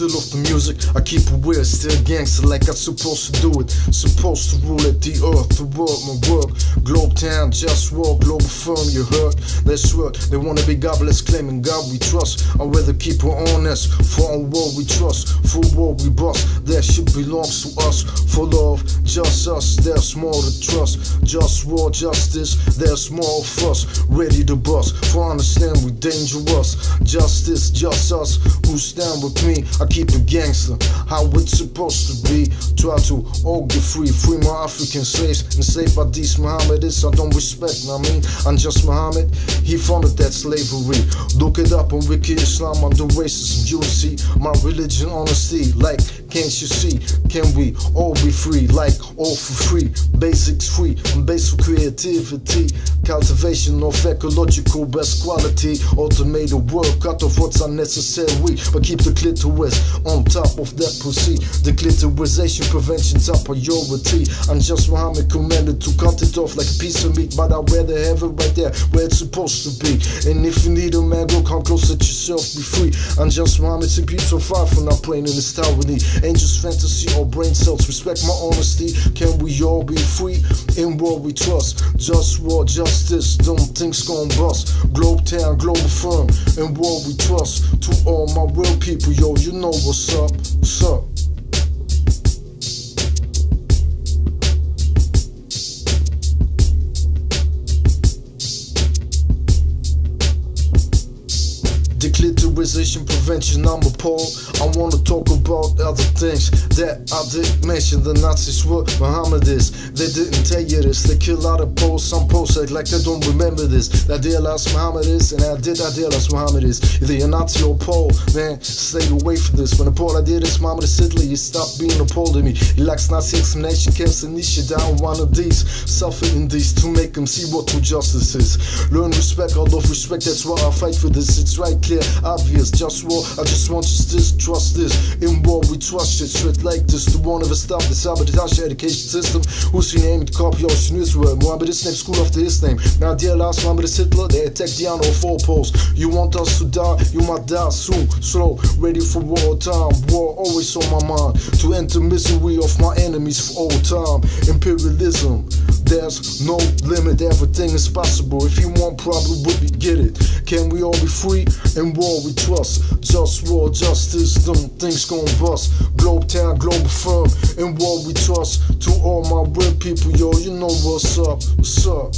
still off the music. I keep it weird, still gangster like I'm supposed to do it. Supposed to rule at the earth, the world, my work. Globe town, just walk, global firm, you heard? Let's work. They wanna be godless, claiming God we trust. I'd rather keep it honest. For on war we trust, for war we bust. That shit belongs to us. For love, just us, there's more to trust. Just war, justice, there's more of us. Ready to bust, for understand we dangerous. Justice, just us, who stand with me. I keep it gangster, how it's supposed to be. Try to all get free, free my African slaves. Enslaved by these Mohammedists I don't respect, I mean, I'm just Muhammad. He founded that slavery. Look it up on Wiki Islam, under racism. You see my religion, honesty. Like, can't you see? Can we all be free? Like, all for free. Basics free, and basic creativity. Cultivation of ecological best quality. Automated work, cut off what's unnecessary. But keep the clitoris on top of that pussy. The clitorisation prevention top priority. I'm just Muhammad commanded to cut it off like a piece of meat. But I'd rather have it right there where it's supposed to be. And if you need a man, go come close, let yourself be free. I'm just Muhammad, so keep so far from not playing in this tyranny. Angels, fantasy, or brain cells. Respect my honesty. Can we all be free? In war we trust. Just war, justice. Don't think's gon' bust. Globe town, global firm. In war we trust. To all my real people, yo, you know what's up. What's up? Declitterization prevention, I'm appalled. I wanna talk about other things that I didn't mention. The Nazis were Mohammedists. They didn't tell you this. They kill out of Poles. Some Poles act like they don't remember this. That deal as Mohammedists, and I did that deal as Mohammedists. Either you're Nazi or Pole, man, stay away from this. When the Pole I did this, Mohammed Hitler, you stop being a Pole to me. He likes Nazi extermination camps and niche down one of these. Suffering these to make them see what true justice is. Learn respect, out of respect, that's why I fight for this. It's right, clear, obvious, just war. I just want justice, trust this. In war we trust shit straight like this. The one ever stop the sabotage education system. Who's your name? The copy ocean Israel. Mohammed is named school after his name. Now dear last Mohammed is Hitler. They attacked the honor of four poles. You want us to die? You might die soon. Slow, ready for war time. War always on my mind. To end the misery of my enemies for all time. Imperialism. There's no limit, everything is possible. If you want problem, we get it. Can we all be free? In war we trust. Just war, justice, them things gon' bust. Globe town, global firm. In war we trust. To all my real people, yo, you know what's up. What's up?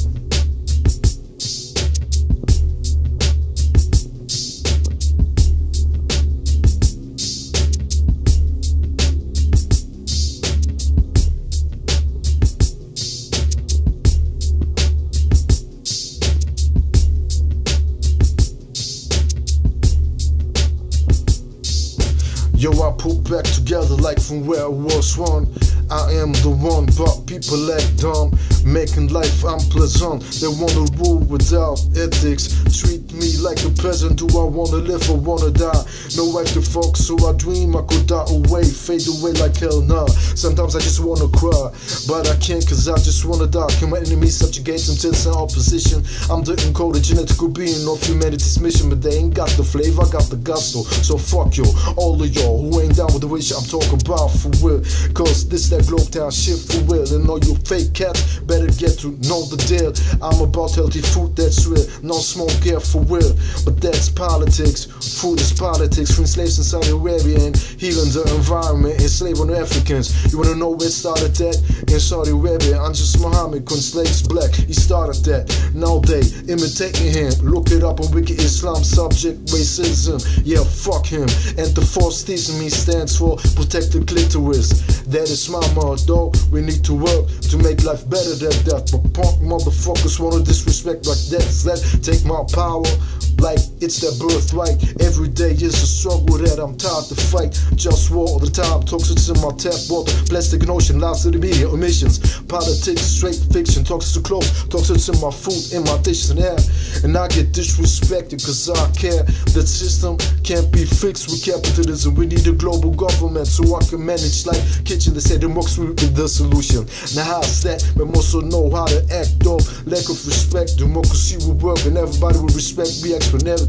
Yo, I put back together like from where I was one. I am the one, but people act dumb, making life unpleasant. They wanna rule without ethics. Treat me like a peasant. Do I wanna live or wanna die? No wife to fuck, so I dream I could die away, fade away like hell nah. Sometimes I just wanna cry, but I can't cause I just wanna die. Can my enemies subjugate them to the opposition? I'm the encoded genetical being of humanity's mission, but they ain't got the flavor, I got the gusto. So fuck yo, all of y'all who ain't down with the wish I'm talking about for real. Cause this that globe town shit for real. And all you fake cats better get to know the deal. I'm about healthy food that's real. No smoke here for real. But that's politics. Food is politics. Freeing slaves in Saudi Arabia and healing the environment. Enslaving Africans. You wanna know where it started at? In Saudi Arabia. I'm just Muhammad, when slaves black. He started that. Now they imitating him. Look it up on Wiki Islam. Subject racism. Yeah, fuck him. And the force teasing me stands for protect the clitoris. That is my motto. We need to work to make life better than that. But punk motherfuckers wanna disrespect like that. Let take my power like it's their birthright. Every day is a struggle that I'm tired to fight. Just war all the time. Toxins in my tap water. Plastic and ocean. Lives of the media. Emissions. Politics. Straight fiction. Toxins to clothes. Toxins in my food. In my dishes and air. And I get disrespected cause I care. That system can't be fixed with capitalism. We need a global government so I can manage like kitchen. They say democracy will be the solution. Now how's that? We also know how to act up. Lack of respect. Democracy will work and everybody will respect me. Exponentially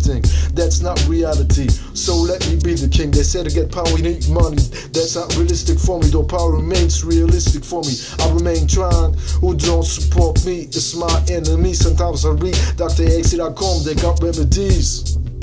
everything. That's not reality, so let me be the king. They said to get power you need money. That's not realistic for me, though power remains realistic for me. I remain trying. Who don't support me is my enemy. Sometimes I read Dr. X.com, they got remedies.